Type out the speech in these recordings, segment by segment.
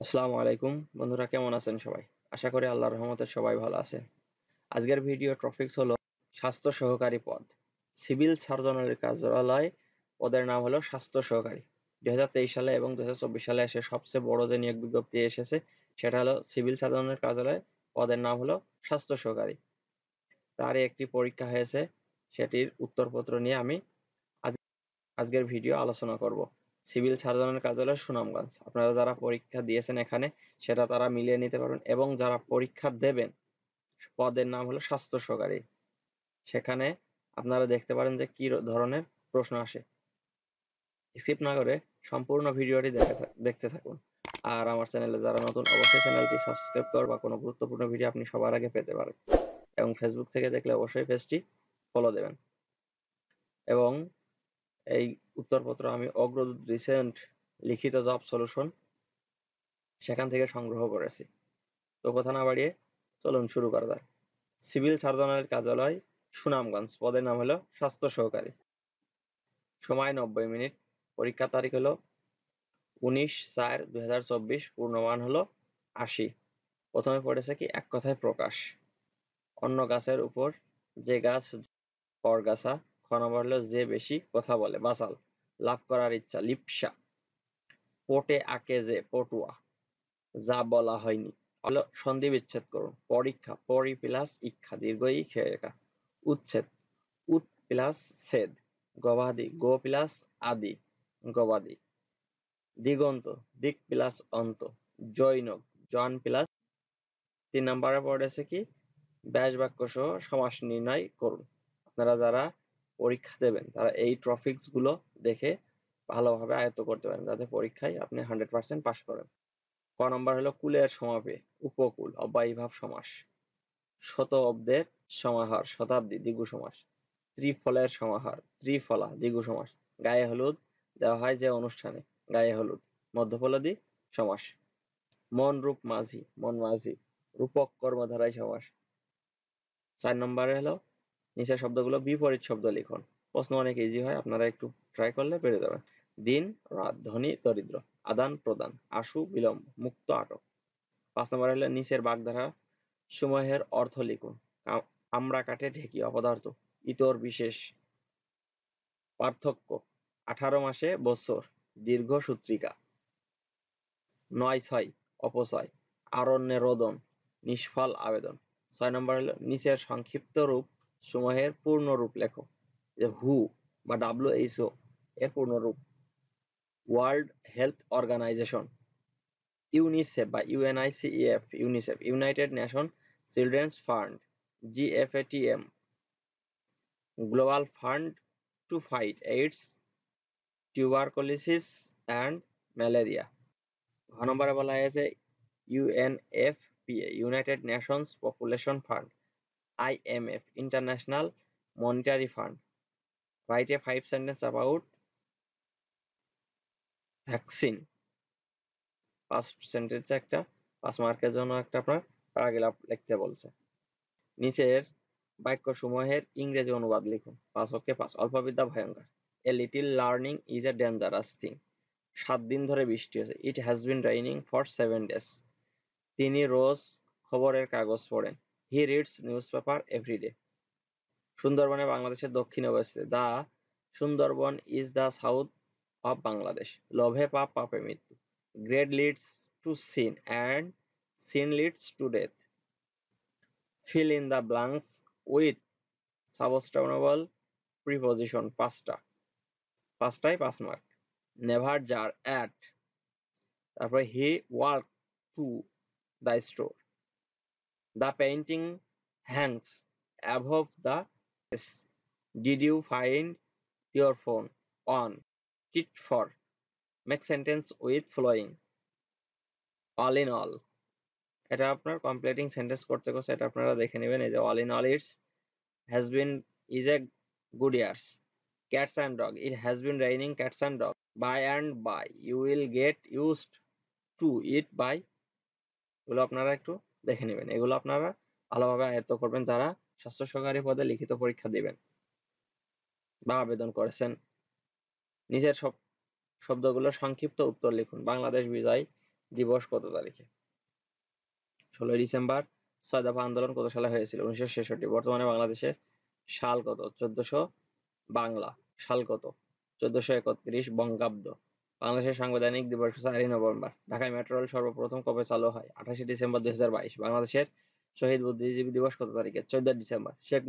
আসসালামু আলাইকুম বন্ধুরা, কেমন আছেন সবাই? আশা করি আল্লাহর রহমতে সবাই ভালো আছে। আজকের ভিডিও টপিকস হলো স্বাস্থ্য সহকারী পদ। সিভিল সার্জনের কার্যালয় পদের নাম হলো স্বাস্থ্য সহকারী। 2023 সালে এবং 2024 সালে এসে সবচেয়ে বড় যে নিয়োগ বিজ্ঞপ্তি এসেছে সেটা হলো সিভিল সার্জনের কার্যালয় পদের নাম হলো স্বাস্থ্য সহকারী। তারই একটি পরীক্ষা হয়েছে, সেটির উত্তরপত্র নিয়ে আমি আজকের ভিডিও আলোচনা করব। সিভিল সার্জনের কার্যালয় সুনামগঞ্জ। আপনারা যারা পরীক্ষা দিয়েছেন এখানে সেটা তারা মিলিয়ে নিতে পারবেন, এবং যারা পরীক্ষা দেবেন পদের নাম হলো স্বাস্থ্য সহকারী। সেখানে আপনারা দেখতে পারেন যে কি ধরনের প্রশ্ন আসে। স্কিপ না করে সম্পূর্ণ ভিডিওটি দেখতে থাকুন। আর আমার চ্যানেলে যারা নতুন, অবশ্যই চ্যানেলটি সাবস্ক্রাইব কর বা কোনো গুরুত্বপূর্ণ ভিডিও আপনি সবার আগে পেতে পারেন। এবং ফেসবুক থেকে দেখলে অবশ্যই পেজটি ফলো দেবেন। এবং এই উত্তরপত্র আমি অগ্রদূত রিসেন্ট লিখিত জব সলিউশন সেখান থেকে সংগ্রহ করেছি। তো কথা না বাড়িয়ে চলুন শুরু করা যাক। সিভিল সার্জনের কার্যালয় সুনামগঞ্জ, পদের নাম হলো স্বাস্থ্য সহকারী। সময় 90 মিনিট। পরীক্ষার তারিখ হলো 19/4/2024। পূর্ণমান হলো 80। প্রথমে পড়েছে কি, এক কথায় প্রকাশ। অন্য গাছের উপর যে গাছ পরগাছা। খ নম্বর হলো যে বেশি কথা বলে বাচাল। লাভ করার ইচ্ছা লিপ্সা। পটে আঁকে যে পটুয়া। যা বলা হয়নি হলো সন্ধি বিচ্ছেদ করুন। পরীক্ষা পরি প্লাস ইক্ষা দীর্ঘ ই খেয়েকা। উচ্ছেদ উত প্লাস ছেদ। গবাদি গো প্লাস আদি গবাদি। দিগন্ত দিক প্লাস অন্ত। জৈনক জন প্লাস। 3 নম্বরে পড়েছে কি, ব্যাস বাক্য সহ সমাস নির্ণয় করুন। আপনারা যারা পরীক্ষা দেবেন তারা এই টপিকস গুলো দেখে ভালোভাবে আয়ত্ত করতে পারেন, যাতে পরীক্ষায় আপনি 100% পাস করেন। ক নম্বর হলো কুলের সমাপে উপকূল অব্যয়ীভাব সমাস। শত অব্দের সমাহার শতাব্দী দ্বিগু সমাস। ত্রিফলের সমাহার ত্রিফলা দ্বিগু সমাস। গায়ে হলুদ দেওয়া হয় যে অনুষ্ঠানে, গায়ে হলুদ মধ্যপল্লবী সমাস। মন রূপ মাঝি মন মাঝি রূপক কর্মধারায় সমাস। 4 নম্বরে হলো নিচের শব্দগুলো বিপরীত শব্দ লিখুন। প্রশ্ন অনেক ইজি হয়, আপনারা একটু ট্রাই করলে পেরে যাবেন। দিন রাত ধনী দরিদ্র আদান প্রদান আশু বিলম্ব মুক্ত আটক। 5 নম্বরে হলো নিচের বাগধারা সমূহের অর্থ লিখুন। আমরা কাঠে ঢেকি অপদার্থ। ইতর বিশেষ পার্থক্য। 18 মাসে বৎসর দীর্ঘ সূত্রিকা। 9/6 অপচয়। আরণ্যে রোদন নিষ্ফল আবেদন। 6 নম্বর হলো নিচের সংক্ষিপ্ত রূপ সমূহের পূর্ণ রূপ লেখো। যে হু বা WHO এর পূর্ণ রূপ। World health organization. ইউনিসেফ বা UNICEF UNICEF united nation children's fund. GFATM global fund to fight AIDS tuberculosis and malaria. ঘ নম্বরে বলা হয়েছে UNFPA united nations population fund. IMF international monetary fund. Write a 5 sentence about vaccine. 5 সেন্টেন্সে একটা 5 মার্কের জন্য একটা আপনার প্যারাগ্রাফ লিখতে বলছে। নিচের বাক্য সমূহের ইংরেজি অনুবাদ লিখুন। 5 5 অল্পবিদ্যা ভয়ঙ্কর। A little learning is a dangerous thing. 7 দিন ধরে বৃষ্টি হয়েছে। It has been raining for 7 days। তিনি রোজ খবরের কাগজ পড়েন। He reads newspaper everyday. সুন্দরবনে বাংলাদেশের দক্ষিণে অবস্থিত। The Sundarban is the south of Bangladesh. লোভে পাপ পাপে মৃত্যু। Greed leads to sin and sin leads to death. Fill in the blanks with sustainable preposition. 5টায় 5 মার্ক। Never jar at. তারপরে he walk to the store. The painting hangs above the case. Did you find your phone on tit for. Make sentence with flowing. All in all. এটা আপনার completing sentence করতে করতে এটা আপনারা দেখে নেবেন। এই যে all in all it's has been is a good years. Cats and dog. It has been raining cats and dog. By and by you will get used to it by. এগুলো আপনারা একটু দেখে নেবেন। এগুলো আপনারা ভালোভাবে আয়ত্ত করবেন যারা স্বাস্থ্য সহকারী পদে লিখিত পরীক্ষা দিবেন বা আবেদন করেছেন। নিচের সব শব্দগুলো সংক্ষিপ্ত উত্তর লিখুন। বাংলাদেশ বিজয় দিবস কত তারিখে? 16 ডিসেম্বর। 6 দফা আন্দোলন কত সালে হয়েছিল? 1966। বর্তমানে বাংলাদেশের সাল কত? 1400 বাংলা। সাল কত? 1431 বঙ্গাব্দ। বাংলাদেশের সাংবিধানিক দিবস 4 নভেম্বর। ঢাকায় মেট্রো রেল সর্বপ্রথম কবে চালু হয়? 28 ডিসেম্বর 2022। বাংলাদেশের শহীদ বুদ্ধিজীবী দিবস কত তারিখে? 14 ডিসেম্বর।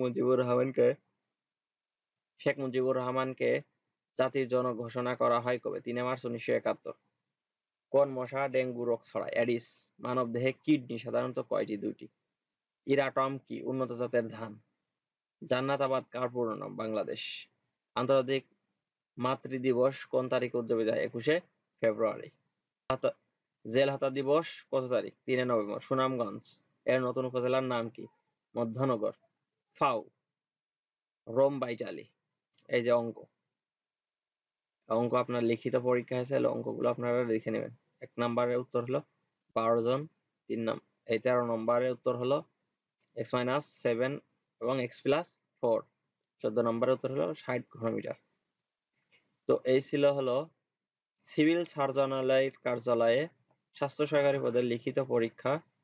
শেখ মুজিবুর রহমানকে জাতির জনক ঘোষণা করা হয় কবে? 3 মার্চ 1971। কোন মশা ডেঙ্গু রোগ ছড়ায়? অ্যাডিস। মানবদেহে কিডনি সাধারণত কয়টি? 2টি। ইরাটম কি? উন্নত জাতের ধান। জান্নাতাবাদ কার পুরো নাম? বাংলাদেশ। আন্তর্জাতিক মাতৃ দিবস কোন তারিখে উদযাপিত হয়? 21 ফেব্রুয়ারি। জেল হাতা দিবস কত তারিখ? 3 নভেম্বর। সুনামগঞ্জ এর নতুন উপজেলার নাম কি? মধ্যনগর। ফাও। রোম বা ইটালি। এই যে অঙ্ক আপনার লিখিত পরীক্ষা হয়েছে, অঙ্কগুলো আপনারা লিখে নেবেন। 1 নম্বরের উত্তর হলো 12 জন, 13 নম্বরের উত্তর হলো x-7 এবং x+4, 14 নম্বরের উত্তর হলো 60 ঘনমিটার। তো এই ছিল হলো সিভিল সার্জনালয়ের কার্যালয়ে স্বাস্থ্য সহকারী পদের লিখিত পরীক্ষা